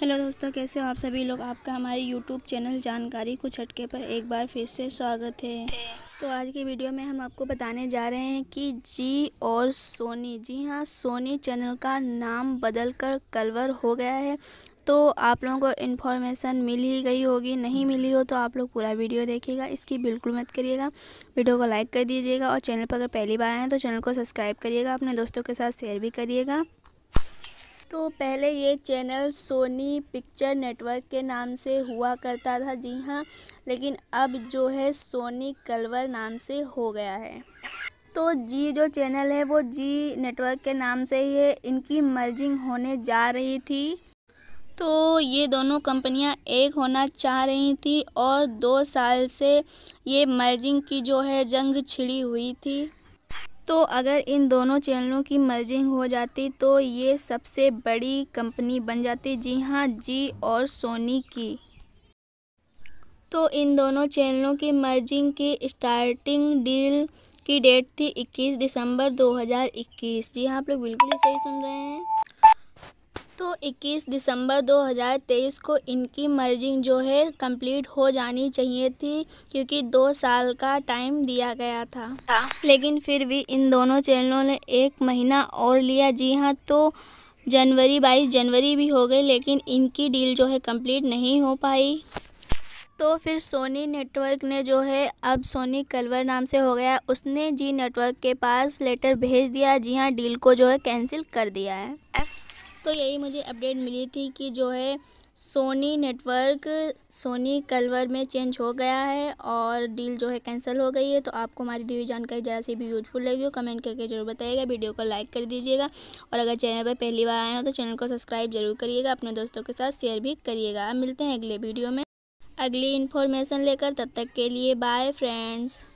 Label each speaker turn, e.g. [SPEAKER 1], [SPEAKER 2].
[SPEAKER 1] Hello दोस्तों, कैसे हो आप सभी लोग। आपका हमारे यूट्यूब चैनल जानकारी कुछ हटके पर एक बार फिर से स्वागत है। तो आज की वीडियो में हम आपको बताने जा रहे हैं कि जी और सोनी, जी हाँ, सोनी चैनल का नाम बदलकर कलवर हो गया है। तो आप लोगों को इन्फॉर्मेशन मिल ही गई होगी, नहीं मिली हो तो आप लोग पूरा वीडियो देखिएगा, इसकी बिल्कुल मत करिएगा। वीडियो को लाइक कर दीजिएगा और चैनल पर अगर पहली बार आए हैं तो चैनल को सब्सक्राइब करिएगा, अपने दोस्तों के साथ शेयर भी करिएगा। तो पहले ये चैनल सोनी पिक्चर नेटवर्क के नाम से हुआ करता था, जी हाँ, लेकिन अब जो है सोनी कलवर नाम से हो गया है। तो जी जो चैनल है वो जी नेटवर्क के नाम से ही है। इनकी मर्जिंग होने जा रही थी, तो ये दोनों कंपनियां एक होना चाह रही थी और 2 साल से ये मर्जिंग की जो है जंग छिड़ी हुई थी। तो अगर इन दोनों चैनलों की मर्जिंग हो जाती तो ये सबसे बड़ी कंपनी बन जाती, जी हाँ, जी और सोनी की। तो इन दोनों चैनलों की मर्जिंग की स्टार्टिंग डील की डेट थी 21 दिसंबर 2021। जी हाँ, आप लोग बिल्कुल ही सही सुन रहे हैं। तो 21 दिसंबर 2023 को इनकी मर्जिंग जो है कंप्लीट हो जानी चाहिए थी, क्योंकि 2 साल का टाइम दिया गया था। लेकिन फिर भी इन दोनों चैनलों ने 1 महीना और लिया, जी हाँ। तो 22 जनवरी भी हो गई, लेकिन इनकी डील जो है कंप्लीट नहीं हो पाई। तो फिर सोनी नेटवर्क ने जो है, अब सोनी कलवर नाम से हो गया, उसने जी नेटवर्क के पास लेटर भेज दिया, जी हाँ, डील को जो है कैंसिल कर दिया है। तो यही मुझे अपडेट मिली थी कि जो है सोनी नेटवर्क सोनी कलवर में चेंज हो गया है और डील जो है कैंसिल हो गई है। तो आपको हमारी दी हुई जानकारी ज़रा सी भी यूजफुल लगी हो कमेंट करके जरूर बताइएगा। वीडियो को लाइक कर दीजिएगा और अगर चैनल पर पहली बार आए हो तो चैनल को सब्सक्राइब जरूर करिएगा, अपने दोस्तों के साथ शेयर भी करिएगा। अब मिलते हैं अगले वीडियो में अगली इन्फॉर्मेशन लेकर, तब तक के लिए बाय फ्रेंड्स।